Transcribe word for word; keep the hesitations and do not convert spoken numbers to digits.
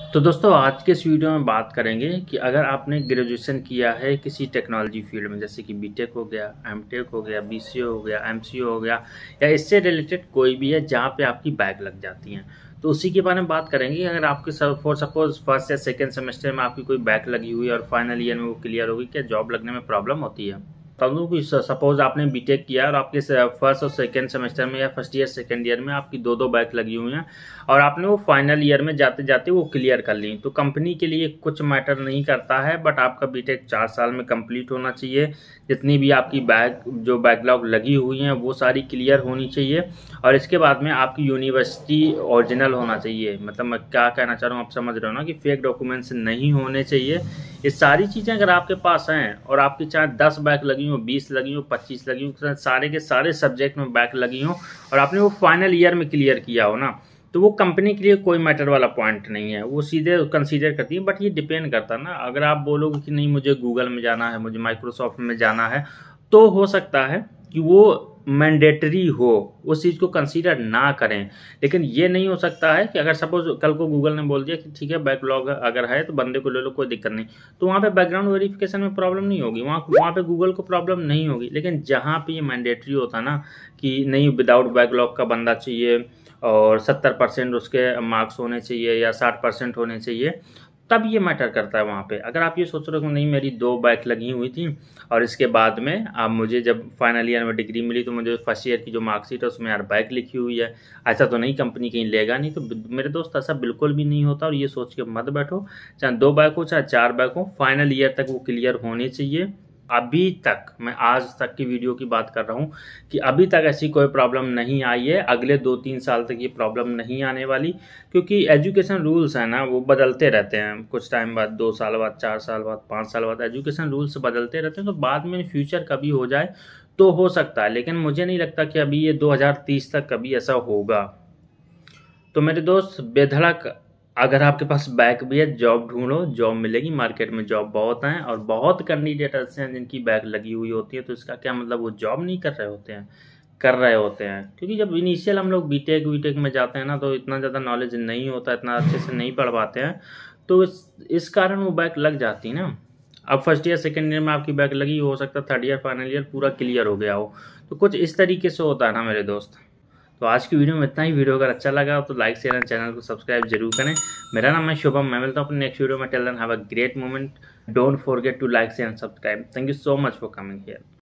तो दोस्तों आज के इस वीडियो में बात करेंगे कि अगर आपने ग्रेजुएशन किया है किसी टेक्नोलॉजी फील्ड में, जैसे कि बीटेक हो गया, एमटेक हो गया, बीसीए हो गया, एमसीए हो गया, या इससे रिलेटेड कोई भी है जहाँ पे आपकी बैक लग जाती हैं, तो उसी के बारे में बात करेंगे। अगर आपके फॉर सपोज फर्स्ट या सेकेंड सेमेस्टर में आपकी कोई बैक लगी हुई है और फाइनल ईयर में वो क्लियर होगी, क्या जॉब लगने में प्रॉब्लम होती है? तब भी सपोज आपने बीटेक किया और आपके फर्स्ट और सेकेंड सेमेस्टर में या फर्स्ट ईयर सेकेंड ईयर में आपकी दो दो बैक लगी हुई हैं और आपने वो फाइनल ईयर में जाते जाते वो क्लियर कर ली, तो कंपनी के लिए कुछ मैटर नहीं करता है, बट आपका बीटेक चार साल में कंप्लीट होना चाहिए। जितनी भी आपकी बैक जो बैकलॉग लगी हुई हैं वो सारी क्लियर होनी चाहिए और इसके बाद में आपकी यूनिवर्सिटी ओरिजिनल होना चाहिए। मतलब मैं क्या कहना चाह रहा हूँ, आप समझ रहे हो ना, कि फेक डॉक्यूमेंट्स नहीं होने चाहिए। ये सारी चीज़ें अगर आपके पास हैं और आपकी चाहे दस बैक लगी हो, बीस लगी हो, पच्चीस लगी हो, सारे के सारे सब्जेक्ट में बैक लगी हो और आपने वो फाइनल ईयर में क्लियर किया हो ना, तो वो कंपनी के लिए कोई मैटर वाला पॉइंट नहीं है, वो सीधे कंसीडर करती है। बट ये डिपेंड करता है ना, अगर आप बोलोगे कि नहीं मुझे गूगल में जाना है, मुझे माइक्रोसॉफ्ट में जाना है, तो हो सकता है कि वो मैंडेटरी हो, उस चीज़ को कंसीडर ना करें। लेकिन ये नहीं हो सकता है कि अगर सपोज कल को गूगल ने बोल दिया कि ठीक है बैकलॉग अगर है तो बंदे को ले लो, कोई दिक्कत नहीं, तो वहाँ पे बैकग्राउंड वेरिफिकेशन में प्रॉब्लम नहीं होगी, वहाँ वहाँ पे गूगल को प्रॉब्लम नहीं होगी। लेकिन जहाँ पे ये मैंडेटरी होता है ना कि नहीं विदाउट बैकलॉग का बंदा चाहिए और सत्तर परसेंट उसके मार्क्स होने चाहिए या साठ परसेंट होने चाहिए, तब ये मैटर करता है वहाँ पे। अगर आप ये सोच रहे हो नहीं मेरी दो बैक लगी हुई थी और इसके बाद में अब मुझे जब फाइनल ईयर में डिग्री मिली तो मुझे फर्स्ट ईयर की जो मार्कशीट है उसमें यार बैक लिखी हुई है, ऐसा तो नहीं कंपनी कहीं लेगा नहीं, तो मेरे दोस्त ऐसा बिल्कुल भी नहीं होता। और ये सोच के मत बैठो, चाहे दो बैक हो चाहे चार बैक हो, फाइनल ईयर तक वो क्लियर होने चाहिए। अभी तक मैं आज तक की वीडियो की बात कर रहा हूँ कि अभी तक ऐसी कोई प्रॉब्लम नहीं आई है, अगले दो तीन साल तक ये प्रॉब्लम नहीं आने वाली, क्योंकि एजुकेशन रूल्स हैं ना वो बदलते रहते हैं। कुछ टाइम बाद, दो साल बाद, चार साल बाद, पाँच साल बाद एजुकेशन रूल्स बदलते रहते हैं, तो बाद में फ्यूचर कभी हो जाए तो हो सकता है, लेकिन मुझे नहीं लगता कि अभी ये दो हज़ार तीस तक कभी ऐसा होगा। तो मेरे दोस्त बेधड़क अगर आपके पास बैक भी है, जॉब ढूंढो, जॉब मिलेगी। मार्केट में जॉब बहुत हैं और बहुत कैंडिडेट ऐसे हैं जिनकी बैक लगी हुई होती है, तो इसका क्या मतलब वो जॉब नहीं कर रहे होते हैं? कर रहे होते हैं, क्योंकि जब इनिशियल हम लोग बीटेक वीटेक में जाते हैं ना तो इतना ज़्यादा नॉलेज नहीं होता, इतना अच्छे से नहीं पढ़ पाते हैं, तो इस इस कारण वो बैक लग जाती है ना। अब फर्स्ट ईयर सेकेंड ईयर में आपकी बैक लगी, हो सकता है थर्ड ईयर फाइनल ईयर पूरा क्लियर हो गया हो, तो कुछ इस तरीके से होता है ना मेरे दोस्त। तो आज की वीडियो में इतना ही। वीडियो अगर अच्छा लगा तो लाइक शेयर एंड चैनल को सब्सक्राइब जरूर करें। मेरा नाम है शुभम, मैं मिलता हूँ अपने नेक्स्ट वीडियो में। Till then have a great moment, don't forget to like share and subscribe. Thank you so much for coming here.